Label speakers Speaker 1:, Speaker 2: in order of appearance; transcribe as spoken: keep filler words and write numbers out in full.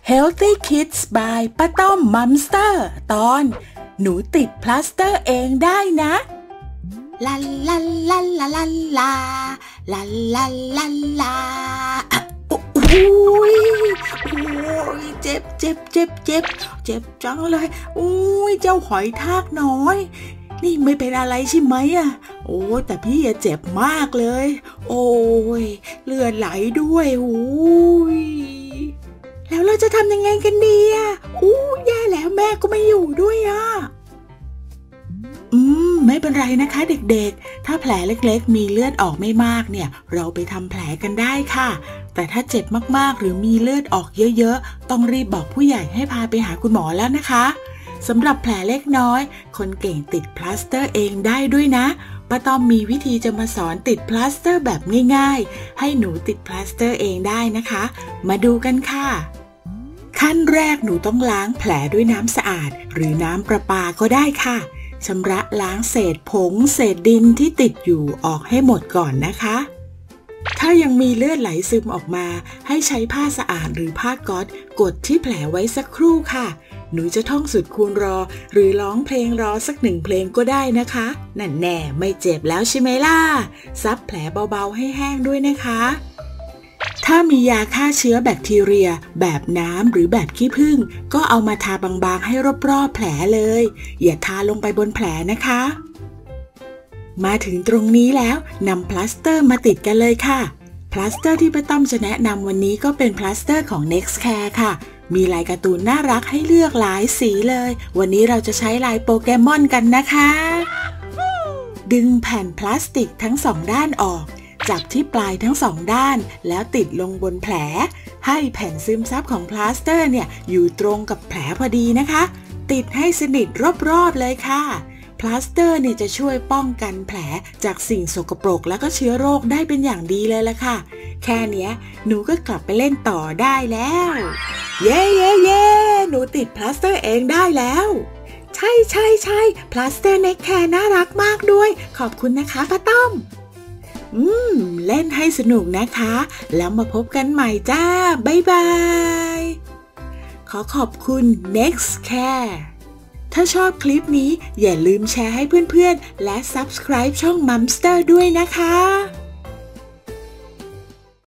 Speaker 1: Healthy Kids by ป้าต้อมมัมสเตอร์ตอนหนูติดพลาสเตอร์เองได้นะลาลาลาลาลาลาลาลาลาลาโอ้ยโอ้ยเจ็บเจ็บเจ็บเจ็บเจ็บจังเลยโอ้ยเจ้าหอยทากน้อยนี่ไม่เป็นอะไรใช่ไหมอะโอ้แต่พี่เจ็บมากเลยโอ้ยเลือดไหลด้วยโอ้ยแล้วเราจะทำยังไงกันดีอ่ะอู้แย่แล้วแม่ก็ไม่อยู่ด้วยอ่ะอืมไม่เป็นไรนะคะเด็กๆถ้าแผลเล็กๆมีเลือดออกไม่มากเนี่ยเราไปทำแผลกันได้ค่ะแต่ถ้าเจ็บมากๆหรือมีเลือดออกเยอะๆต้องรีบบอกผู้ใหญ่ให้พาไปหาคุณหมอแล้วนะคะสำหรับแผลเล็กน้อยคนเก่งติดพลาสเตอร์เองได้ด้วยนะป้าต้อมมีวิธีจะมาสอนติดพลาสเตอร์แบบง่ายๆให้หนูติดพลาสเตอร์เองได้นะคะมาดูกันค่ะขั้นแรกหนูต้องล้างแผลด้วยน้ำสะอาดหรือน้ำประปาก็ได้ค่ะชำระล้างเศษผงเศษดินที่ติดอยู่ออกให้หมดก่อนนะคะถ้ายังมีเลือดไหลซึมออกมาให้ใช้ผ้าสะอาดหรือผ้าก๊อซกดที่แผลไว้สักครู่ค่ะหนูจะท่องสูตรคูณรอหรือร้องเพลงรอสักหนึ่งเพลงก็ได้นะคะนั่นแน่ไม่เจ็บแล้วใช่ไหมล่ะซับแผลเบาๆให้แห้งด้วยนะคะถ้ามียาฆ่าเชื้อแบคทีเรียแบบน้ำหรือแบบขี้ผึ้งก็เอามาทาบางๆให้รอบๆแผลเลยอย่าทาลงไปบนแผลนะคะมาถึงตรงนี้แล้วนำพลาสเตอร์มาติดกันเลยค่ะพลาสเตอร์ที่ป้าต้อมจะแนะนำวันนี้ก็เป็นพลาสเตอร์ของ Nextcare ค่ะมีลายการ์ตูนน่ารักให้เลือกหลายสีเลยวันนี้เราจะใช้ลายโปเกมอนกันนะคะดึงแผ่นพลาสติกทั้งสองด้านออกจับที่ปลายทั้งสองด้านแล้วติดลงบนแผลให้แผ่นซึมซับของพลาสเตอร์เนี่ยอยู่ตรงกับแผลพอดีนะคะติดให้สนิทรอบๆเลยค่ะพลาสเตอร์เนี่ยจะช่วยป้องกันแผลจากสิ่งสกปรกแล้วก็เชื้อโรคได้เป็นอย่างดีเลยล่ะค่ะแค่เนี้ยหนูก็กลับไปเล่นต่อได้แล้วเย้เย้เย้หนูติดพลาสเตอร์เองได้แล้วใช่ใช่ใช่พลาสเตอร์Nextcareน่ารักมากด้วยขอบคุณนะคะป้าต้อมอืมเล่นให้สนุกนะคะแล้วมาพบกันใหม่จ้าบ๊ายบายขอขอบคุณ Nextcare ถ้าชอบคลิปนี้อย่าลืมแชร์ให้เพื่อนๆและ Subscribe ช่อง Mumster ด้วยนะคะ